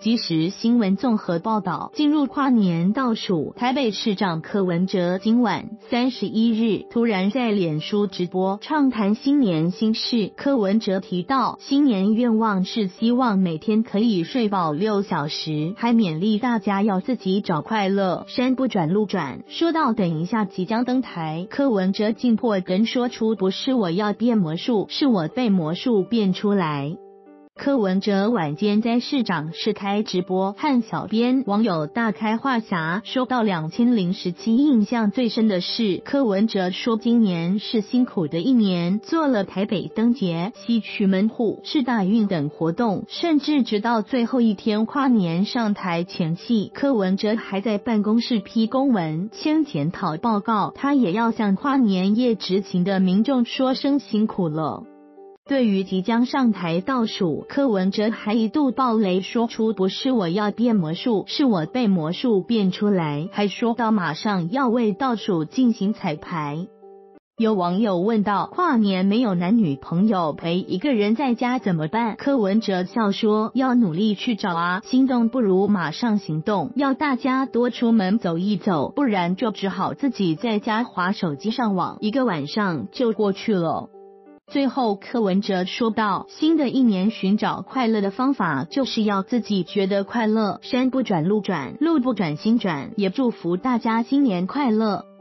即时新闻综合报道，进入跨年倒数，台北市长柯文哲今晚31日突然在脸书直播畅谈新年新事。柯文哲提到，新年愿望是希望每天可以睡饱6小时，还勉励大家要自己找快乐，山不转路转。说到等一下即将登台，柯文哲竟破梗说出不是我要变魔术，是我被魔术变出来。柯文哲晚间在市长室开直播，和小编网友大开话匣。说到2017，印象最深的是柯文哲说今年是辛苦的一年，做了台北灯节、西区门户、世大运等活动，甚至直到最后一天跨年上台前夕，柯文哲还在办公室批公文、签检讨报告。他也要向跨年夜执勤的民众说声辛苦了。对于即将上台倒数，柯文哲还一度爆雷，说出不是我要变魔术，是我被魔术变出来，还说到马上要为倒数进行彩排。有网友问到，跨年没有男女朋友陪，一个人在家怎么办？柯文哲笑说，要努力去找啊，心动不如马上行动，要大家多出门走一走，不然就只好自己在家滑手机上网，一个晚上就过去了。最后柯文哲说道，新的一年寻找快乐的方法就是要自己觉得快乐，山不转路转，路不转心转，也祝福大家新年快乐。